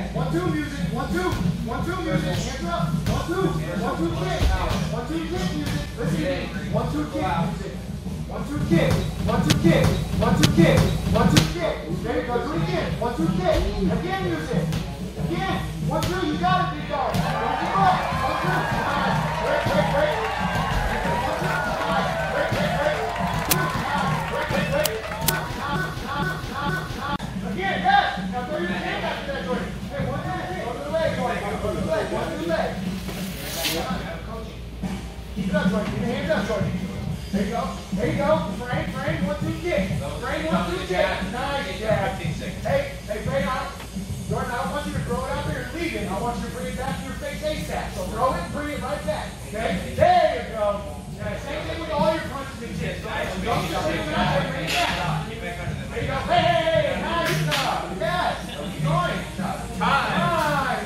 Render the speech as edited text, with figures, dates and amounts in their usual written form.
1, 2 music. 1, 2. 1, 2 music. Hands up. 1, 2. 1, 2 kick. 1, 2 kick music. Listen. 1, 2 kick music. 1, 2 kick. 1, 2 kick. 1, 2 kick. 1, 2 kick. There you go. Do it again. 1, 2 kick. Again music. Again. 1, 2. You got it, big dog. Don't give up. 1, 2. Nice. Break, break, break. 1, 2. Nice. Break, break, break. 2. Nice. Break, break, break. Again, yes. Now throw your hand after that, Jordan. Hey, 1, 2, 3. Go to the leg, Jordan. Go to the leg. 1, 2, leg. Keep it up, Jordan. Keep your hands up, Jordan. There you go. There you go. Frame, frame, 1, 2 kick. Frame, 1, 2 kick. Nice jab. Hey, Frame out. Jordan, I don't want you to throw it out there and leave it. I want you to bring it back to your face ASAP. So throw it and bring it right back. Okay?